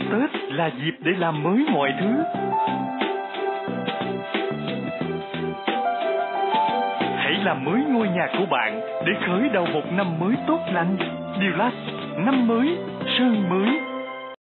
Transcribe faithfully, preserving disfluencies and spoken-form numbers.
Tết là dịp để làm mới mọi thứ. Hãy làm mới ngôi nhà của bạn để khởi đầu một năm mới tốt lành. Dulux, năm mới, sơn mới.